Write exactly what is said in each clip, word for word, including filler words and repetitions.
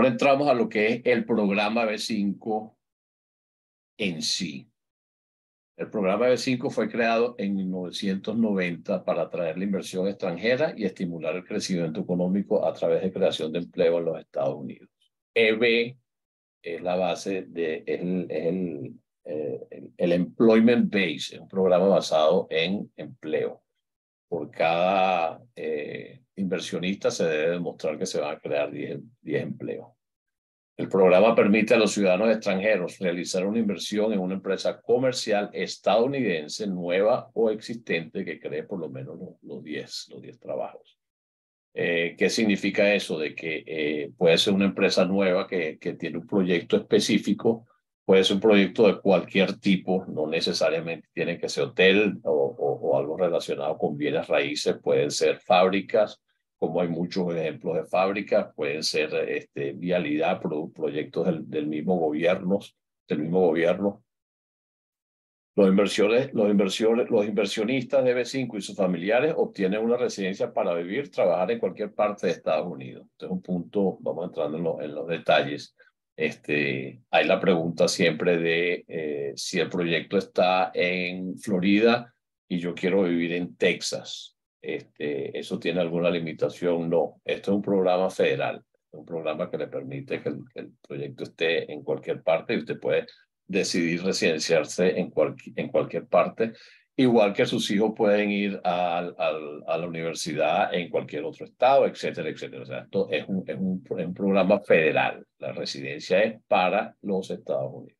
después entramos a lo que es el programa B cinco en sí. El programa B cinco fue creado en mil novecientos noventa para atraer la inversión extranjera y estimular el crecimiento económico a través de creación de empleo en los Estados Unidos. E B es la base de el, el, el, el Employment Base, es un programa basado en empleo. Por cada eh, inversionista se debe demostrar que se van a crear diez empleos. El programa permite a los ciudadanos extranjeros realizar una inversión en una empresa comercial estadounidense nueva o existente que cree por lo menos los, los diez trabajos. Eh, ¿Qué significa eso? De que eh, puede ser una empresa nueva que, que tiene un proyecto específico, puede ser un proyecto de cualquier tipo, no necesariamente tiene que ser hotel o, o, o algo relacionado con bienes raíces, pueden ser fábricas, como hay muchos ejemplos de fábricas, pueden ser este, vialidad, pro, proyectos del, del mismo gobierno, del mismo gobierno. Los, inversores, los, inversores, los inversionistas de B cinco y sus familiares obtienen una residencia para vivir, trabajar en cualquier parte de Estados Unidos. Este es un punto, vamos entrando en, lo, en los detalles. Este, hay la pregunta siempre de eh, si el proyecto está en Florida y yo quiero vivir en Texas. Este, ¿Eso tiene alguna limitación? No. Esto es un programa federal, un programa que le permite que el, que el proyecto esté en cualquier parte y usted puede decidir residenciarse en, cual, en cualquier parte, igual que sus hijos pueden ir a, a, a la universidad en cualquier otro estado, etcétera, etcétera. O sea, esto es un, es, un, es un programa federal. La residencia es para los Estados Unidos.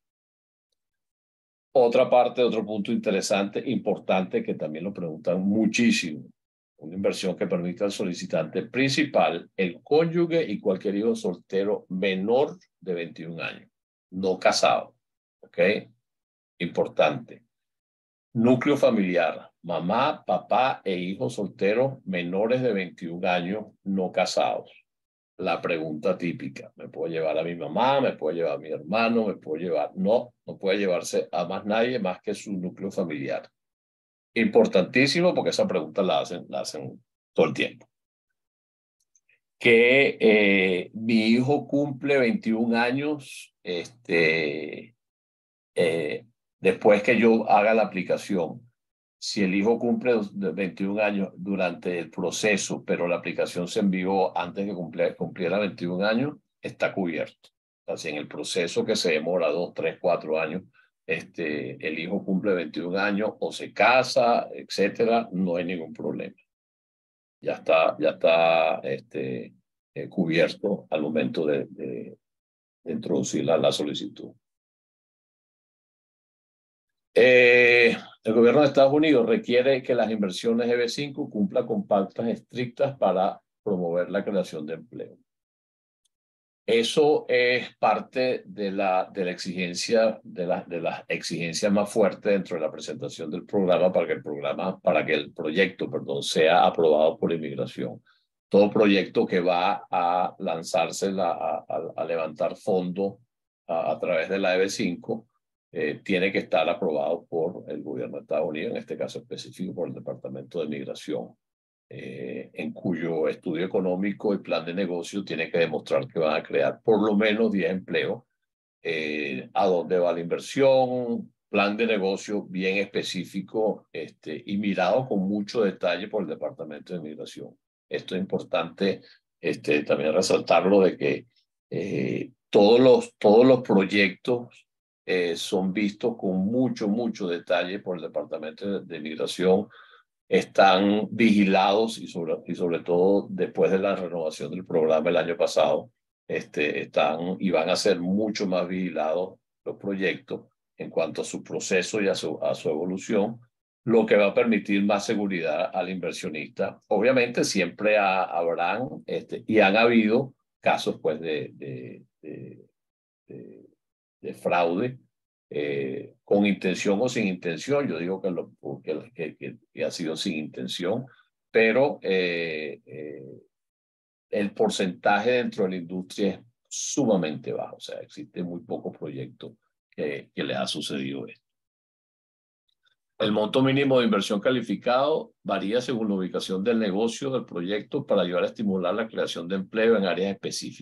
Otra parte, otro punto interesante, importante, que también lo preguntan muchísimo. Una inversión que permite al solicitante principal, el cónyuge y cualquier hijo soltero menor de veintiún años, no casado. ¿Ok? Importante. Núcleo familiar, mamá, papá e hijos solteros menores de veintiún años no casados. La pregunta típica, ¿me puedo llevar a mi mamá? ¿Me puedo llevar a mi hermano? ¿Me puedo llevar? No, no puede llevarse a más nadie más que su núcleo familiar. Importantísimo porque esa pregunta la hacen, la hacen todo el tiempo. Que eh, mi hijo cumple veintiún años, este... Eh, después que yo haga la aplicación, si el hijo cumple veintiún años durante el proceso, pero la aplicación se envió antes que cumpliera, cumpliera veintiún años, está cubierto. O sea, si en el proceso que se demora dos, tres, cuatro años, este, el hijo cumple veintiún años o se casa, etcétera, no hay ningún problema. Ya está, ya está este, eh, cubierto al momento de, de, de introducir la, la solicitud. Eh, el gobierno de Estados Unidos requiere que las inversiones de B cinco cumplan con pautas estrictas para promover la creación de empleo. Eso es parte de la, de la exigencia, de la, de las exigencias más fuertes dentro de la presentación del programa para que el programa, para que el proyecto, perdón, sea aprobado por inmigración. Todo proyecto que va a lanzarse la, a, a, a levantar fondos a, a través de la B cinco Eh, tiene que estar aprobado por el gobierno de Estados Unidos, en este caso específico por el Departamento de Migración, eh, en cuyo estudio económico y plan de negocio tiene que demostrar que van a crear por lo menos diez empleos, eh, a dónde va la inversión, plan de negocio bien específico este, y mirado con mucho detalle por el Departamento de Migración. Esto es importante este, también resaltarlo de que eh, todos, los, todos los proyectos Eh, son vistos con mucho, mucho detalle por el Departamento de, de Migración, están vigilados y sobre, y sobre todo después de la renovación del programa el año pasado, este, están y van a ser mucho más vigilados los proyectos en cuanto a su proceso y a su, a su evolución, lo que va a permitir más seguridad al inversionista. Obviamente siempre ha, habrán este, y han habido casos pues de, de, de, de de fraude, eh, con intención o sin intención. Yo digo que, lo, que, que, que ha sido sin intención, pero eh, eh, el porcentaje dentro de la industria es sumamente bajo. O sea, existe muy poco proyecto que, que le ha sucedido esto. El monto mínimo de inversión calificado varía según la ubicación del negocio del proyecto para ayudar a estimular la creación de empleo en áreas específicas.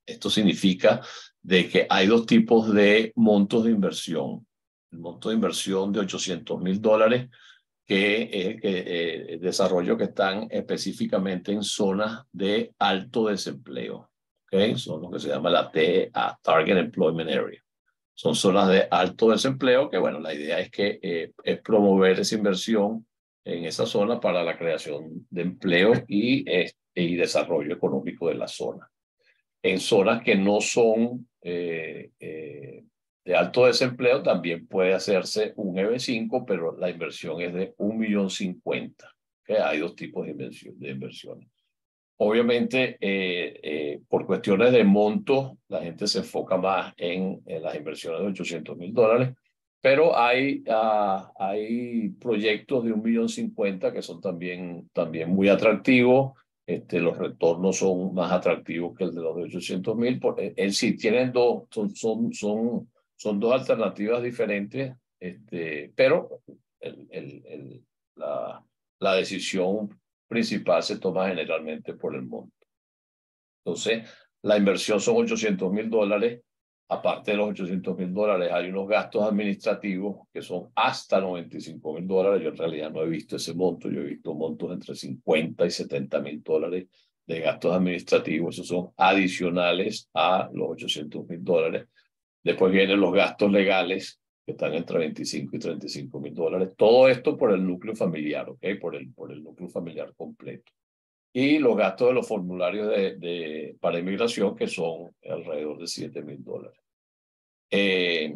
Esto significa de que hay dos tipos de montos de inversión. El monto de inversión de ochocientos mil dólares, que es eh, desarrollo que están específicamente en zonas de alto desempleo. ¿Okay? Son lo que se llama la T A, Target Employment Area. Son zonas de alto desempleo que, bueno, la idea es que eh, es promover esa inversión en esa zona para la creación de empleo y, eh, y desarrollo económico de la zona. En zonas que no son eh, eh, de alto desempleo también puede hacerse un E B cinco, pero la inversión es de un millón cincuenta. ¿Okay? Hay dos tipos de, inversión, de inversiones. Obviamente, eh, eh, por cuestiones de monto, la gente se enfoca más en, en las inversiones de ochocientos mil dólares, pero hay, uh, hay proyectos de un millón cincuenta que son también, también muy atractivos. Este, los retornos son más atractivos que el de los de ochocientos mil. En sí, tienen dos, son, son, son, son dos alternativas diferentes, este, pero el, el, el, la, la decisión principal se toma generalmente por el monto. Entonces, la inversión son ochocientos mil dólares. Aparte de los ochocientos mil dólares, hay unos gastos administrativos que son hasta noventa y cinco mil dólares. Yo en realidad no he visto ese monto. Yo he visto montos entre cincuenta y setenta mil dólares de gastos administrativos. Esos son adicionales a los ochocientos mil dólares. Después vienen los gastos legales, que están entre veinticinco y treinta y cinco mil dólares. Todo esto por el núcleo familiar, ¿ok? Por el, por el núcleo familiar completo. Y los gastos de los formularios de, de, para inmigración, que son alrededor de siete mil dólares. Eh,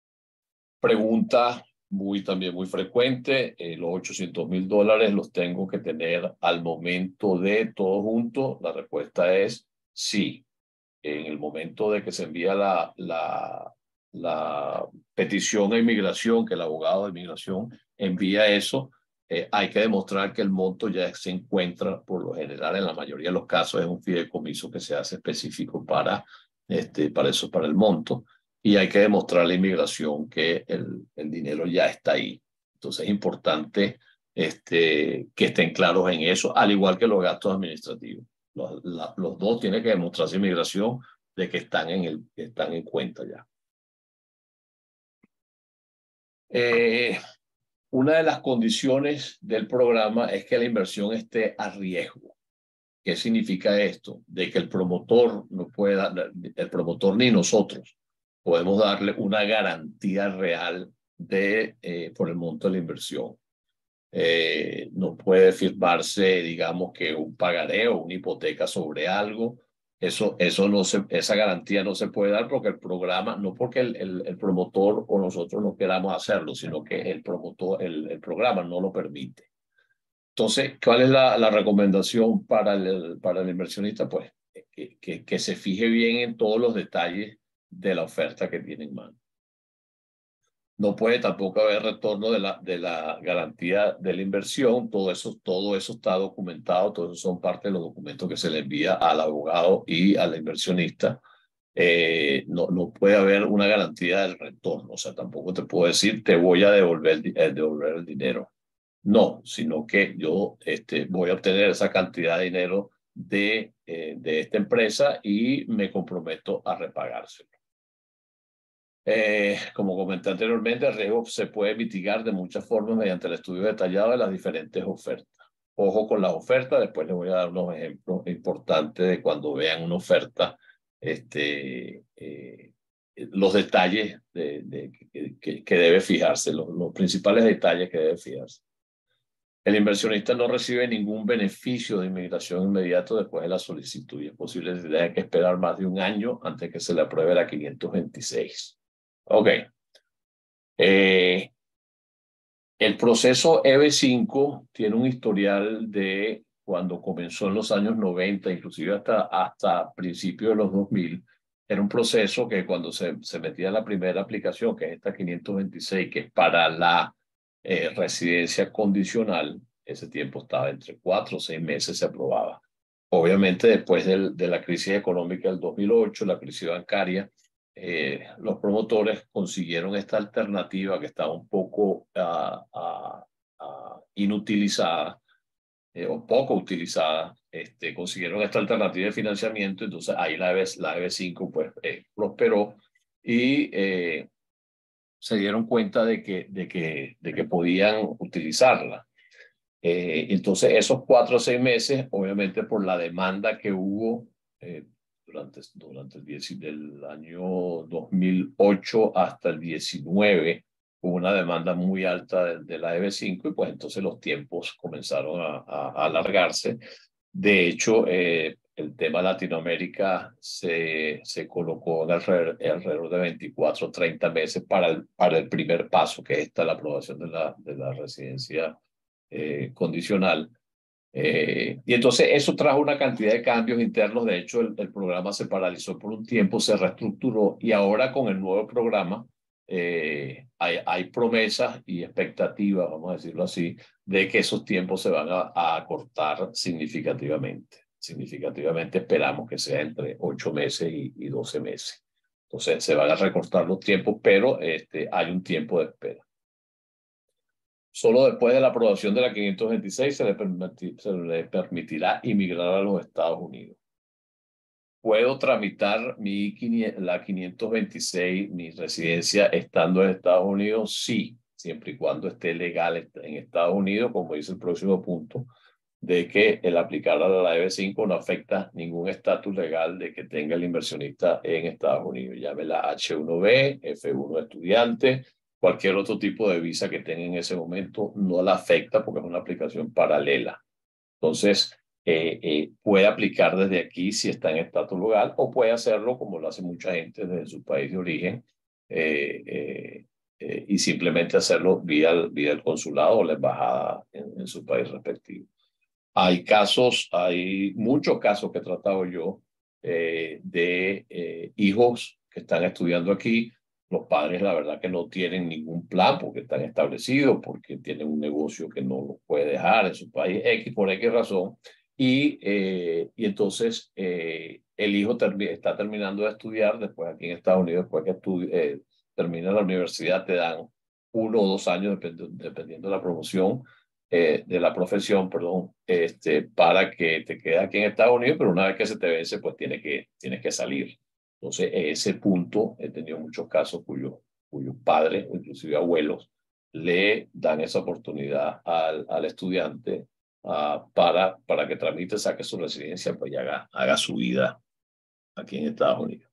pregunta muy, también muy frecuente, eh, los ochocientos mil dólares los tengo que tener al momento de todo junto. La respuesta es sí. En el momento de que se envía la, la, la petición a inmigración, que el abogado de inmigración envía eso, eh, hay que demostrar que el monto ya se encuentra, por lo general, en la mayoría de los casos, es un fideicomiso que se hace específico para, este, para eso, para el monto, y hay que demostrar a la inmigración que el, el dinero ya está ahí. Entonces es importante este, que estén claros en eso, al igual que los gastos administrativos. Los, la, los dos tienen que demostrarse inmigración de que están en, el, que están en cuenta ya. Eh, una de las condiciones del programa es que la inversión esté a riesgo. ¿Qué significa esto? De que el promotor no pueda, el promotor ni nosotros podemos darle una garantía real de, eh, por el monto de la inversión. Eh, no puede firmarse, digamos, que un pagaré o una hipoteca sobre algo. Eso, eso no se, esa garantía no se puede dar porque el programa, no porque el, el, el promotor o nosotros no queramos hacerlo, sino que el promotor, el, el programa no lo permite. Entonces, ¿cuál es la, la recomendación para el, para el inversionista? Pues que, que, que se fije bien en todos los detalles de la oferta que tiene en mano. No puede tampoco haber retorno de la, de la garantía de la inversión. Todo eso, todo eso está documentado. Todo eso son parte de los documentos que se le envía al abogado y al inversionista. Eh, no, no puede haber una garantía del retorno. O sea, tampoco te puedo decir, te voy a devolver, eh, devolver el dinero. No, sino que yo este, voy a obtener esa cantidad de dinero de, eh, de esta empresa y me comprometo a repagárselo. Eh, como comenté anteriormente, el riesgo se puede mitigar de muchas formas mediante el estudio detallado de las diferentes ofertas. Ojo con las ofertas, después les voy a dar unos ejemplos importantes de cuando vean una oferta, este, eh, los detalles de, de, que, que debe fijarse, los, los principales detalles que debe fijarse. El inversionista no recibe ningún beneficio de inmigración inmediato después de la solicitud y es posible que tenga que esperar más de un año antes que se le apruebe la quinientos veintiséis. Ok. Eh, el proceso E B cinco tiene un historial de cuando comenzó en los años noventa, inclusive hasta, hasta principios de los dos mil. Era un proceso que cuando se, se metía la primera aplicación, que es esta quinientos veintiséis, que es para la eh, residencia condicional, ese tiempo estaba entre cuatro o seis meses, se aprobaba. Obviamente después del, de la crisis económica del dos mil ocho, la crisis bancaria, Eh, los promotores consiguieron esta alternativa que estaba un poco uh, uh, uh, inutilizada eh, o poco utilizada, este, consiguieron esta alternativa de financiamiento, entonces ahí la E B, la E B cinco pues eh, prosperó y eh, se dieron cuenta de que, de que, de que podían utilizarla. Eh, entonces esos cuatro o seis meses, obviamente por la demanda que hubo eh, durante, durante el diez, del año dos mil ocho hasta el diecinueve, hubo una demanda muy alta de, de la E B cinco y pues entonces los tiempos comenzaron a, a, a alargarse. De hecho, eh, el tema Latinoamérica se, se colocó en alrededor, alrededor de veinticuatro o treinta meses para el, para el primer paso, que es esta, la aprobación de la, de la residencia eh, condicional. Eh, y entonces eso trajo una cantidad de cambios internos. De hecho, el, el programa se paralizó por un tiempo, se reestructuró y ahora con el nuevo programa eh, hay, hay promesas y expectativas, vamos a decirlo así, de que esos tiempos se van a, a acortar significativamente. Significativamente esperamos que sea entre ocho meses y, y doce meses. Entonces se van a recortar los tiempos, pero este, hay un tiempo de espera. Solo después de la aprobación de la quinientos veintiséis se le, permiti, se le permitirá inmigrar a los Estados Unidos. ¿Puedo tramitar mi, la quinientos veintiséis, mi residencia, estando en Estados Unidos? Sí, siempre y cuando esté legal en Estados Unidos, como dice el próximo punto, de que el aplicar a la E B cinco no afecta ningún estatus legal de que tenga el inversionista en Estados Unidos. Llámela H uno B, F uno estudiante, cualquier otro tipo de visa que tenga en ese momento no la afecta porque es una aplicación paralela. Entonces, eh, eh, puede aplicar desde aquí si está en estatus legal o puede hacerlo como lo hace mucha gente desde su país de origen eh, eh, eh, y simplemente hacerlo vía, vía el consulado o la embajada en, en su país respectivo. Hay casos, hay muchos casos que he tratado yo eh, de eh, hijos que están estudiando aquí. Los padres, la verdad, que no tienen ningún plan porque están establecidos, porque tienen un negocio que no los puede dejar en su país, X por X razón. Y, eh, y entonces eh, el hijo termi está terminando de estudiar, después aquí en Estados Unidos, después que eh, termina la universidad, te dan uno o dos años, depend dependiendo de la promoción eh, de la profesión, perdón, este, para que te quedes aquí en Estados Unidos, pero una vez que se te vence, pues tienes que, tienes que salir. Entonces, en ese punto, he tenido muchos casos cuyos cuyos padres, inclusive abuelos, le dan esa oportunidad al, al estudiante uh, para, para que tramite, saque su residencia, pues y haga, haga su vida aquí en Estados Unidos.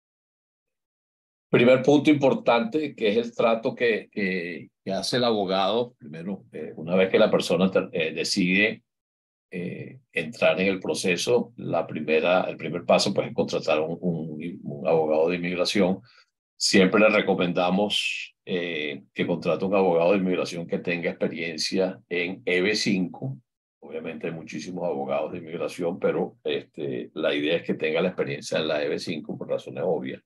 Primer punto importante, que es el trato que, que, que hace el abogado. Primero, eh, una vez que la persona eh, decide eh, entrar en el proceso, la primera, el primer paso pues, es contratar un, un, un abogado de inmigración. Siempre le recomendamos eh, que contrate un abogado de inmigración que tenga experiencia en E B cinco. Obviamente hay muchísimos abogados de inmigración, pero este, la idea es que tenga la experiencia en la E B cinco por razones obvias.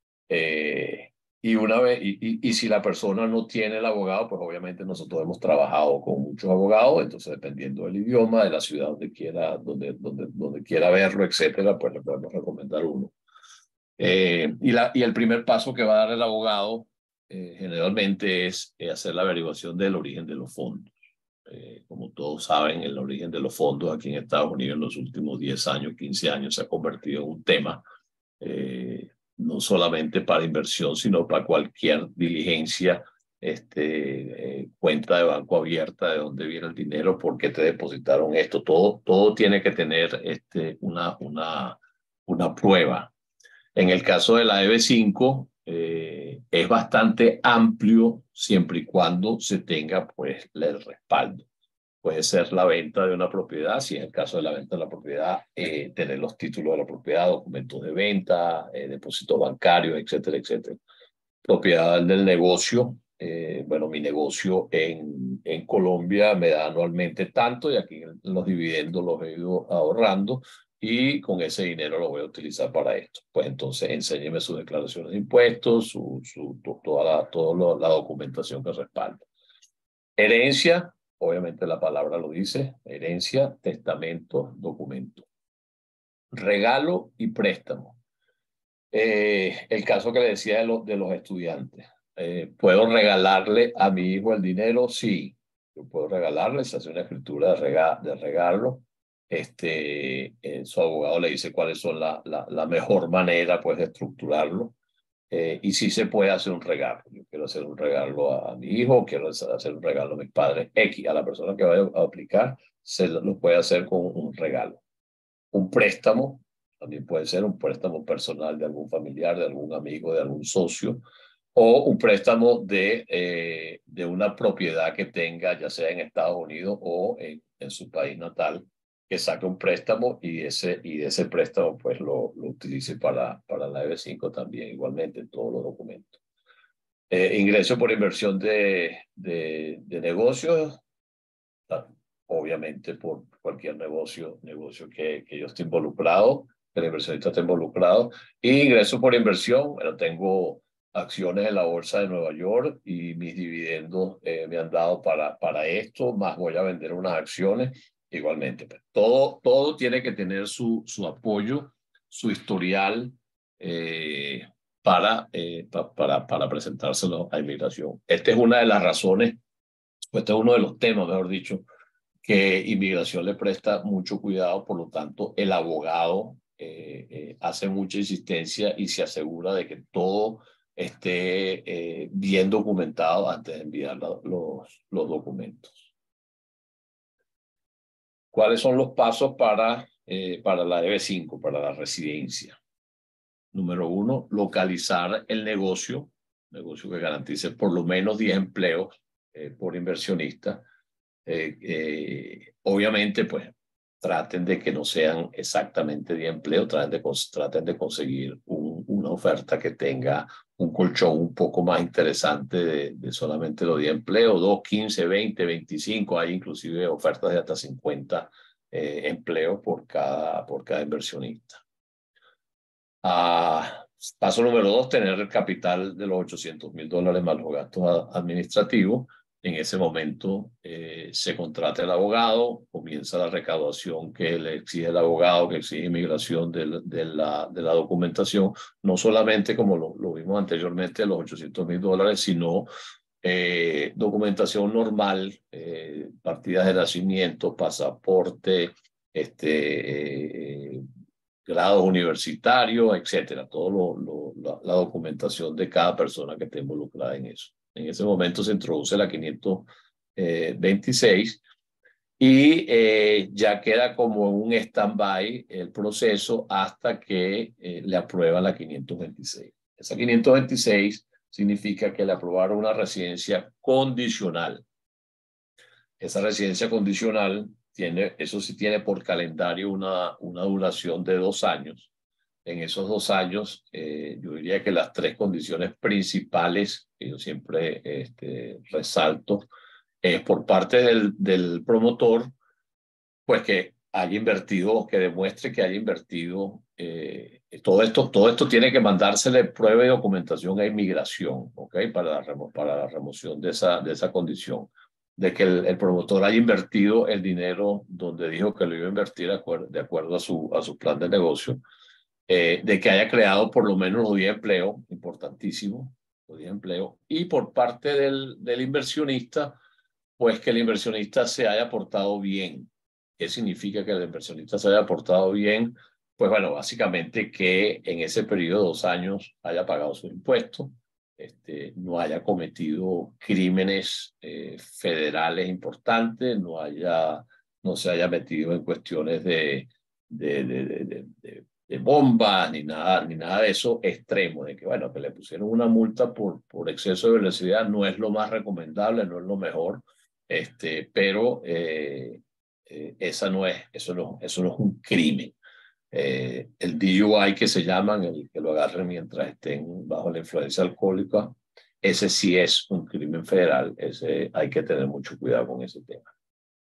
Eh, y una vez, y, y, y si la persona no tiene el abogado, pues obviamente nosotros hemos trabajado con muchos abogados, entonces dependiendo del idioma, de la ciudad donde quiera, donde, donde, donde quiera verlo, etcétera, pues le podemos recomendar uno. Eh, y, la, y el primer paso que va a dar el abogado eh, generalmente es eh, hacer la averiguación del origen de los fondos. Eh, como todos saben, el origen de los fondos aquí en Estados Unidos en los últimos diez años, quince años se ha convertido en un tema eh, no solamente para inversión, sino para cualquier diligencia, este, eh, cuenta de banco abierta, de dónde viene el dinero, por qué te depositaron esto, todo, todo tiene que tener este, una, una, una prueba. En el caso de la E B cinco, eh, es bastante amplio siempre y cuando se tenga pues el respaldo. Puede ser la venta de una propiedad, si es el caso de la venta de la propiedad, eh, tener los títulos de la propiedad, documentos de venta, eh, depósitos bancarios, etcétera, etcétera. Propiedad del negocio. Eh, bueno, mi negocio en, en Colombia me da anualmente tanto y aquí los dividendos los he ido ahorrando y con ese dinero lo voy a utilizar para esto. Pues entonces enséñeme sus declaraciones de impuestos, su, su, toda, la, toda la documentación que respalda. Herencia. Obviamente la palabra lo dice, herencia, testamento, documento. Regalo y préstamo. Eh, el caso que le decía de, lo, de los estudiantes. Eh, ¿Puedo regalarle a mi hijo el dinero? Sí, yo puedo regalarle, se hace una escritura de, rega, de regalo este, eh, su abogado le dice cuáles son la, la, la mejor manera pues, de estructurarlo. Eh, y si se puede hacer un regalo. Yo quiero hacer un regalo a, a mi hijo, quiero hacer un regalo a mis padres. X, a la persona que vaya a aplicar, se lo, lo puede hacer con un regalo. Un préstamo, también puede ser un préstamo personal de algún familiar, de algún amigo, de algún socio, o un préstamo de, eh, de una propiedad que tenga, ya sea en Estados Unidos o en, en su país natal, que saque un préstamo y ese, y ese préstamo pues lo, lo utilice para, para la E B cinco también, igualmente en todos los documentos. Eh, ingreso por inversión de, de, de negocios, obviamente por cualquier negocio, negocio que, que yo esté involucrado, que el inversionista esté involucrado. Y ingreso por inversión, bueno, tengo acciones en la bolsa de Nueva York y mis dividendos eh, me han dado para, para esto, más voy a vender unas acciones igualmente. Todo, todo tiene que tener su, su apoyo, su historial eh, para, eh, pa, para, para presentárselo a inmigración. Esta es una de las razones, este es uno de los temas, mejor dicho, que inmigración le presta mucho cuidado, por lo tanto, el abogado eh, eh, hace mucha insistencia y se asegura de que todo esté eh, bien documentado antes de enviar la, los, los documentos. ¿Cuáles son los pasos para, eh, para la E B cinco, para la residencia? Número uno, localizar el negocio, negocio que garantice por lo menos diez empleos eh, por inversionista. Eh, eh, obviamente, pues, traten de que no sean exactamente diez empleos, traten de, traten de conseguir un, una oferta que tenga un colchón un poco más interesante de, de solamente los diez empleos, dos, quince, veinte, veinticinco, hay inclusive ofertas de hasta cincuenta eh, empleos por cada, por cada inversionista. Ah, paso número dos, tener el capital de los ochocientos mil dólares más los gastos administrativos. En ese momento eh, se contrata el abogado, comienza la recaudación que le exige el abogado, que exige inmigración de, de, la, de la documentación, no solamente como lo, lo vimos anteriormente, los ochocientos mil dólares, sino eh, documentación normal, eh, partidas de nacimiento, pasaporte, este, eh, grados universitarios, etcétera, todo lo, lo, la, la documentación de cada persona que esté involucrada en eso. En ese momento se introduce la quinientos veintiséis y eh, ya queda como un stand-by el proceso hasta que eh, le aprueban la quinientos veintiséis. Esa quinientos veintiséis significa que le aprobaron una residencia condicional. Esa residencia condicional tiene, eso sí tiene por calendario una, una duración de dos años. En esos dos años, eh, yo diría que las tres condiciones principales que yo siempre este, resalto es por parte del, del promotor, pues que haya invertido, que demuestre que haya invertido. Eh, todo, esto, todo esto tiene que mandársele prueba y documentación a inmigración, ¿ok? Para la, para la remoción de esa, de esa condición. De que el, el promotor haya invertido el dinero donde dijo que lo iba a invertir de acuerdo, de acuerdo a, su, a su plan de negocio. Eh, de que haya creado por lo menos los diez empleos, importantísimo, los diez empleos, y por parte del, del inversionista, pues que el inversionista se haya portado bien. ¿Qué significa que el inversionista se haya portado bien? Pues bueno, básicamente que en ese periodo de dos años haya pagado sus impuestos, este, no haya cometido crímenes eh, federales importantes, no, haya, no se haya metido en cuestiones de, de, de, de, de, de de bombas, ni nada, ni nada de eso extremo, de que, bueno, que le pusieron una multa por, por exceso de velocidad, no es lo más recomendable, no es lo mejor, este, pero eh, eh, esa no es, eso, no, eso no es un crimen. Eh, el D U I que se llaman, el que lo agarren mientras estén bajo la influencia alcohólica, ese sí es un crimen federal, ese hay que tener mucho cuidado con ese tema.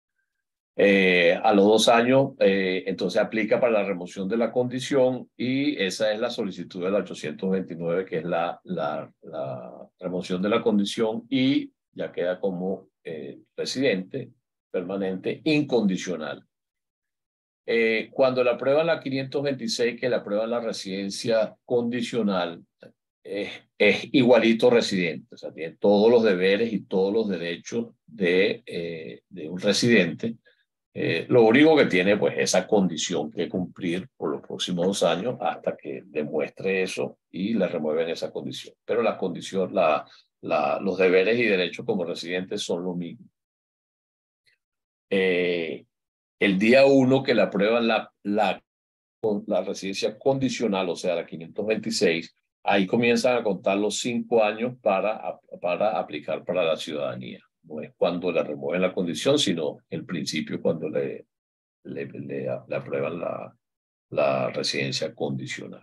Eh, a los dos años, eh, entonces aplica para la remoción de la condición y esa es la solicitud de la ochocientos veintinueve, que es la, la, la remoción de la condición y ya queda como eh, residente permanente incondicional. Eh, cuando le aprueban la quinientos veintiséis, que le aprueban la residencia condicional, eh, es igualito residente, o sea, tiene todos los deberes y todos los derechos de, eh, de un residente. Eh, lo único que tiene, pues, esa condición que cumplir por los próximos dos años hasta que demuestre eso y le remueven esa condición. Pero la condición, la, la, los deberes y derechos como residentes son lo mismo. Eh, el día uno que le aprueban la, la, la residencia condicional, o sea, la quinientos veintiséis, ahí comienzan a contar los cinco años para, para aplicar para la ciudadanía. No es cuando le remueven la condición, sino el principio cuando le, le, le, le aprueban la, la residencia condicional.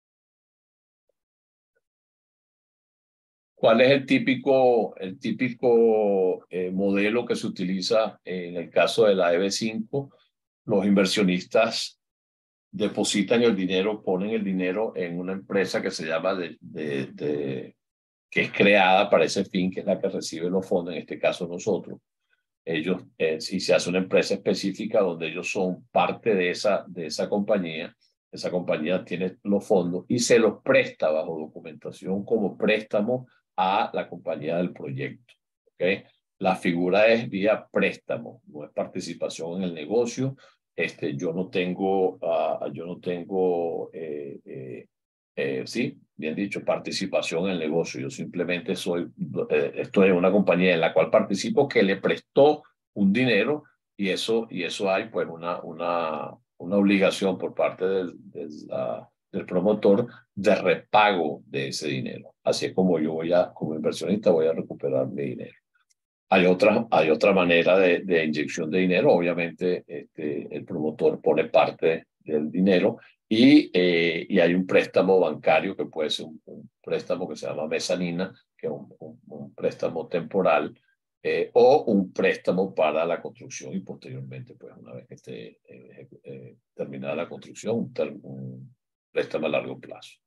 ¿Cuál es el típico, el típico eh, modelo que se utiliza en el caso de la E B cinco? Los inversionistas depositan el dinero, ponen el dinero en una empresa que se llama de, de, de, que es creada para ese fin, que es la que recibe los fondos, en este caso nosotros. Ellos, eh, si se hace una empresa específica donde ellos son parte de esa, de esa compañía, esa compañía tiene los fondos y se los presta bajo documentación como préstamo a la compañía del proyecto. ¿Okay? La figura es vía préstamo, no es participación en el negocio. Este, yo no tengo, uh, yo no tengo eh, eh, eh, sí, bien dicho, participación en el negocio. Yo simplemente soy, eh, estoy en una compañía en la cual participo que le prestó un dinero y eso, y eso hay pues una, una, una obligación por parte del, del, uh, del promotor de repago de ese dinero. Así es como yo voy a, como inversionista, voy a recuperar mi dinero. Hay otra, hay otra manera de, de inyección de dinero. Obviamente, este, el promotor pone parte del dinero y, eh, y hay un préstamo bancario que puede ser un, un préstamo que se llama mezanina, que es un, un, un préstamo temporal, eh, o un préstamo para la construcción y posteriormente, pues una vez que esté eh, eh, terminada la construcción, un, un préstamo a largo plazo.